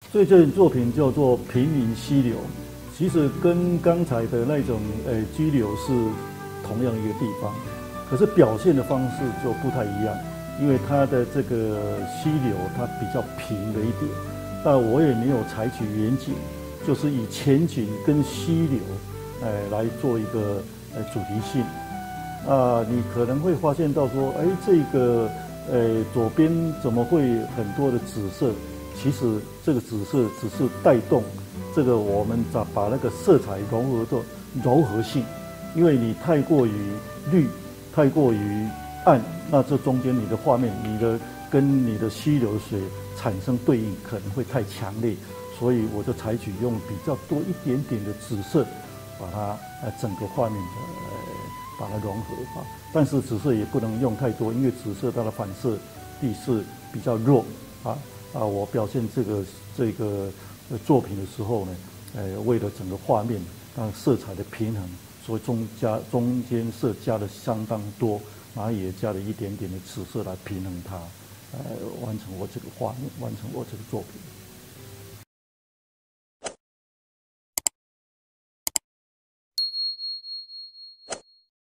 所以这件作品叫做平云溪流，其实跟刚才的那种激流是同样一个地方，可是表现的方式就不太一样，因为它的这个溪流它比较平了一点，但我也没有采取远景，就是以前景跟溪流来做一个主题性。你可能会发现到说，这个左边怎么会很多的紫色？其实这个紫色只是带动这个我们把那个色彩融合做柔和性，因为你太过于绿，太过于暗，那这中间你的画面，跟你的溪流水产生对应可能会太强烈，所以我就采取用比较多一点点的紫色，把它整个画面把它融合化。但是紫色也不能用太多，因为紫色它的反射力是比较弱我表现这个作品的时候呢，为了整个画面让色彩的平衡，所以中间色加的相当多，然后也加了一点点的紫色来平衡它，完成我这个画面，完成我这个作品。